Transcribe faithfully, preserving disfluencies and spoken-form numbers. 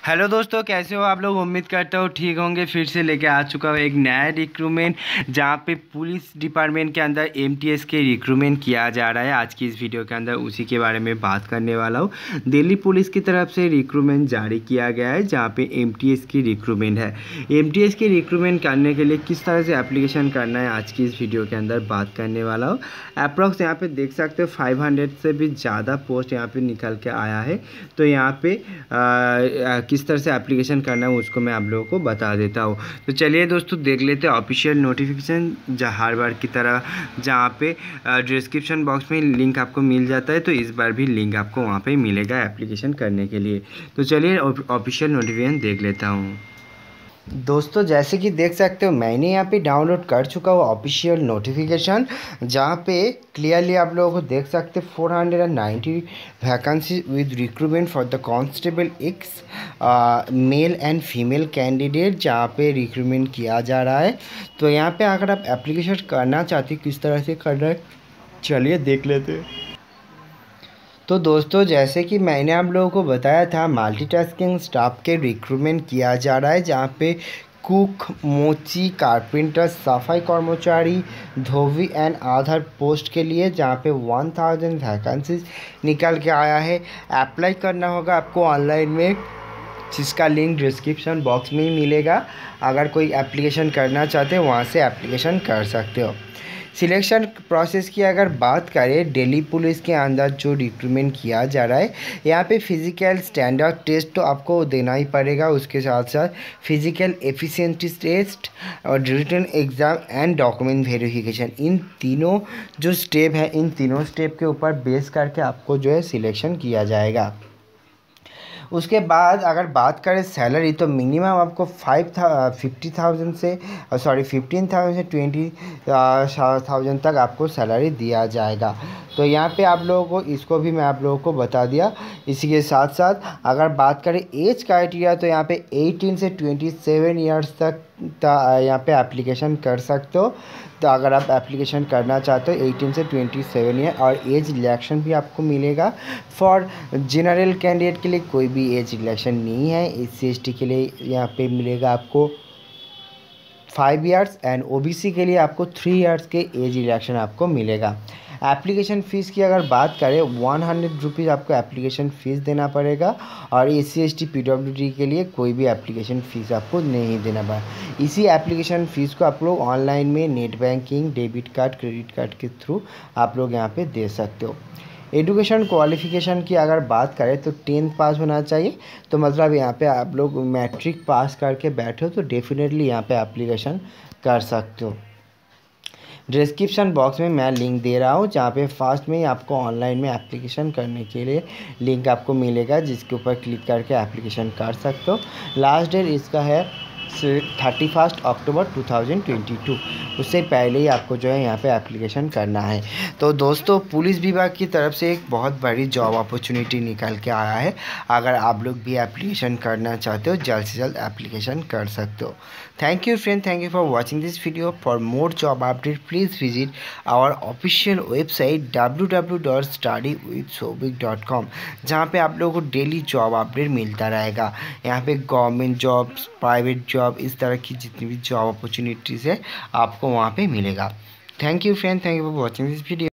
Hello दोस्तों, कैसे हो आप लोग। उम्मीद करता हूँ ठीक होंगे। फिर से लेके आ चुका हूँ एक नया रिक्रूटमेंट जहाँ पे पुलिस डिपार्टमेंट के अंदर एमटीएस के रिक्रूटमेंट किया जा रहा है। आज की इस वीडियो के अंदर उसी के बारे में बात करने वाला हूँ। दिल्ली पुलिस की तरफ से रिक्रूटमेंट जारी किया गया है जहाँ पे एमटीएस की रिक्रूटमेंट है। एमटीएस की रिक्रूटमेंट करने के लिए किस तरह से एप्लीकेशन करना है आज की इस वीडियो के अंदर बात करने वाला हूँ। अप्रॉक्स यहाँ पे देख सकते हो फाइव हंड्रेड से भी ज़्यादा पोस्ट यहाँ पे निकल के आया है। तो यहाँ पे आ, किस तरह से एप्लीकेशन करना है उसको मैं आप लोगों को बता देता हूँ। तो चलिए दोस्तों देख लेते हैं ऑफिशियल नोटिफिकेशन हर बार की तरह, जहाँ पे डिस्क्रिप्शन बॉक्स में लिंक आपको मिल जाता है। तो इस बार भी लिंक आपको वहाँ पे मिलेगा एप्लीकेशन करने के लिए। तो चलिए ऑफिशियल नोटिफिकेशन देख लेता हूँ। दोस्तों जैसे कि देख सकते हो मैंने यहाँ पे डाउनलोड कर चुका हूँ ऑफिशियल नोटिफिकेशन, जहाँ पे क्लियरली आप लोगों को देख सकते हैं four hundred and ninety vacancy with recruitment for the constable ex male and female candidate, जहाँ पे रिक्रूटमेंट किया जा रहा है। तो यहाँ पे अगर आप एप्लीकेशन करना चाहते हो किस तरह से करना है चलिए देख लेते हैं। तो दोस्तों जैसे कि मैंने आप लोगों को बताया था मल्टीटास्किंग स्टाफ के रिक्रूटमेंट किया जा रहा है, जहाँ पे कुक, मोची, कारपेंटर, सफाई कर्मचारी, धोबी एंड अदर पोस्ट के लिए, जहाँ पे वन थाउजेंड वैकेंसीज निकल के आया है। अप्लाई करना होगा आपको ऑनलाइन में, जिसका लिंक डिस्क्रिप्शन बॉक्स में ही मिलेगा। अगर कोई एप्लीकेशन करना चाहते हो वहाँ से एप्लीकेशन कर सकते हो। सिलेक्शन प्रोसेस की अगर बात करें, दिल्ली पुलिस के अंदर जो रिक्रूटमेंट किया जा रहा है, यहाँ पे फिजिकल स्टैंडर्ड टेस्ट तो आपको देना ही पड़ेगा। उसके साथ साथ फिजिकल एफिशिएंसी टेस्ट और written exam and document verification, इन तीनों जो स्टेप है इन तीनों स्टेप के ऊपर बेस करके आपको जो है सिलेक्शन किया जाएगा। उसके बाद अगर बात करें सैलरी, तो मिनिमम आपको फाइव था फिफ्टी थाउजेंड से सॉरी फिफ्टीन थाउजेंड से ट्वेंटी थाउजेंड तक आपको सैलरी दिया जाएगा। तो यहाँ पे आप लोगों को इसको भी मैं आप लोगों को बता दिया। इसी के साथ साथ अगर बात करें एज क्राइटेरिया, तो यहाँ पे एटीन से ट्वेंटी सेवन ईयर्स तक यहाँ पे एप्लीकेशन कर सकते हो। तो अगर आप एप्लीकेशन करना चाहते हो एटीन से ट्वेंटी सेवन ईयर, और एज रिलैक्शन भी आपको मिलेगा। फॉर जनरल कैंडिडेट के लिए कोई भी एज रिलैक्शन नहीं है। एस सी एस टी के लिए यहाँ पे मिलेगा आपको फाइव इयर्स एंड ओबीसी के लिए आपको थ्री इयर्स के एज रिलैक्शन आपको मिलेगा। एप्लीकेशन फ़ीस की अगर बात करें, वन हंड्रेड रुपीज़ आपको एप्लीकेशन फ़ीस देना पड़ेगा, और S C S T P W D के लिए कोई भी एप्लीकेशन फ़ीस आपको नहीं देना पड़ेगा। इसी एप्लीकेशन फ़ीस को आप लोग ऑनलाइन में net banking, debit card, credit card के थ्रू आप लोग यहाँ पे दे सकते हो। एजुकेशन क्वालिफ़िकेशन की अगर बात करें तो टेंथ पास होना चाहिए। तो मतलब यहाँ पे आप लोग मैट्रिक पास करके बैठे हो तो डेफिनेटली यहाँ पे एप्लीकेशन कर सकते हो। डिस्क्रिप्शन बॉक्स में मैं लिंक दे रहा हूँ, जहाँ पे फर्स्ट में ही आपको ऑनलाइन में एप्लीकेशन करने के लिए लिंक आपको मिलेगा, जिसके ऊपर क्लिक करके एप्लीकेशन कर सकते हो। लास्ट डेट इसका है thirty first October two thousand twenty two. उससे पहले ही आपको जो है यहाँ पे एप्लीकेशन करना है। तो दोस्तों पुलिस विभाग की तरफ से एक बहुत बड़ी जॉब अपॉर्चुनिटी निकल के आया है। अगर आप लोग भी एप्लीकेशन करना चाहते हो जल्द से जल्द एप्लीकेशन कर सकते हो। Thank you friend, thank you for watching this video. For more job update please visit our official website W W W dot study with Saubhik dot com, जहाँ पे आप लोगों को डेली जॉब अपडेट मिलता रहेगा। यहाँ पे गवर्नमेंट जॉब्स, प्राइवेट जॉब, इस तरह की जितनी भी जॉब अपॉर्चुनिटीज़ है आपको वहाँ पे मिलेगा। Thank you friend, thank you for watching this video.